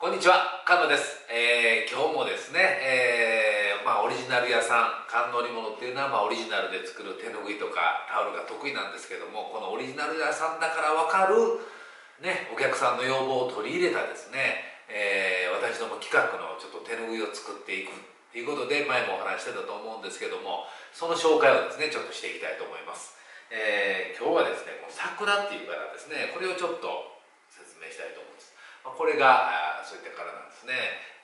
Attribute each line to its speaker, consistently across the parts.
Speaker 1: こんにちは、菅野です。今日もですね、オリジナル屋さん、菅野織物っていうのは、オリジナルで作る手ぬぐいとかタオルが得意なんですけども、このオリジナル屋さんだから分かる、ね、お客さんの要望を取り入れたですね、私ども企画のちょっと手ぬぐいを作っていくっていうことで、前もお話してたと思うんですけども、その紹介をですね、ちょっとしていきたいと思います。今日はですね、この桜っていう柄ですね、これをちょっと説明したいと思います。これがそういった柄なんですね。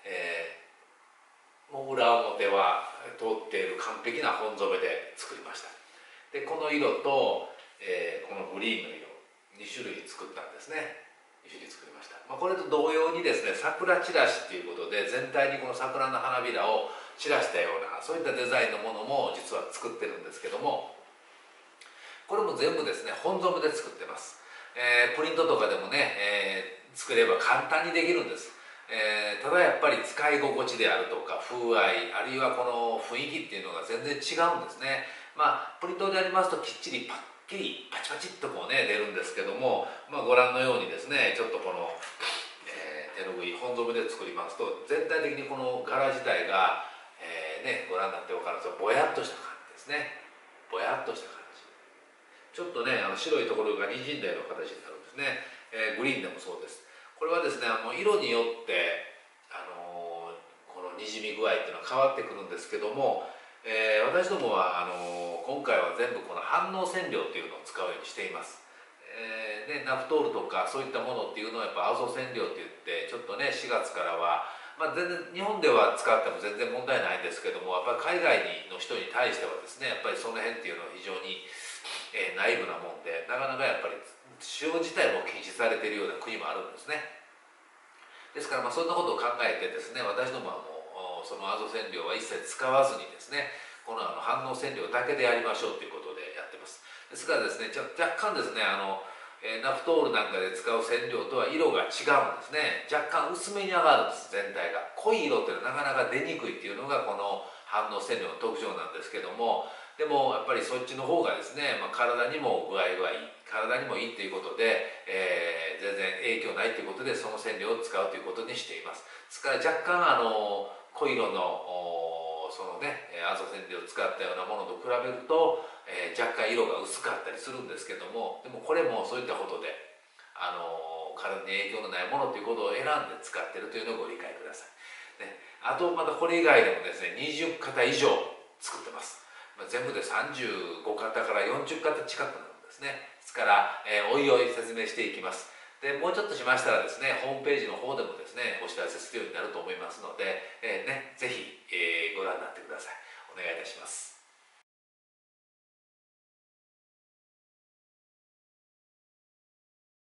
Speaker 1: もう裏表は通っている完璧な本染めで作りました。でこの色と、このグリーンの色2種類作ったんですね。2種類作りました。これと同様にですね、桜チラシっていうことで全体にこの桜の花びらを散らしたようなそういったデザインのものも実は作ってるんですけども、これも全部ですね本染めで作ってます。プリントとかでもね、作れば簡単にできるんです。ただやっぱり使い心地であるとか風合い、あるいはこの雰囲気っていうのが全然違うんですね。プリントでありますときっちりパッキリパチパチっとこうね出るんですけども、ご覧のようにですねちょっとこの、手ぬぐい本染めで作りますと全体的にこの柄自体が、ご覧になって分かるんですがぼやっとした感じですね。ぼやっとした感じ、ちょっとね白いところがにじんだような形になるんですね。グリーンでもそうです。これはですね色によって、このにじみ具合っていうのは変わってくるんですけども、私どもは今回は全部この反応染料っていうのを使うようにしています。でナフトールとかそういったものっていうのはやっぱアゾ染料って言ってちょっとね4月からは、全然日本では使っても全然問題ないんですけども、やっぱり海外の人に対してはですねやっぱりその辺っていうのは非常に内部なもんで、なかなかやっぱり使用自体も禁止されているような国もあるんですね。ですからそんなことを考えてですね、私どもはもうそのアゾ染料は一切使わずにですね、この反応染料だけでやりましょうということでやってます。ですからですね、若干ですねナフトールなんかで使う染料とは色が違うんですね。若干薄めに上がるんです。全体が濃い色っていうのはなかなか出にくいっていうのがこの反応染料の特徴なんですけども、でもやっぱりそっちの方がですね、体にも具合がいい、体にもいいということで、全然影響ないということでその染料を使うということにしています。ですから若干濃い色のそのねアゾ染料を使ったようなものと比べると、若干色が薄かったりするんですけども、でもこれもそういったことで体に影響のないものということを選んで使っているというのをご理解ください、ね、あとまたこれ以外でもですね20型以上作ってます。全部で35型から40型近くなんですね。ですから、おいおい説明していきます。でもうちょっとしましたらですねホームページの方でもですねお知らせするようになると思いますので、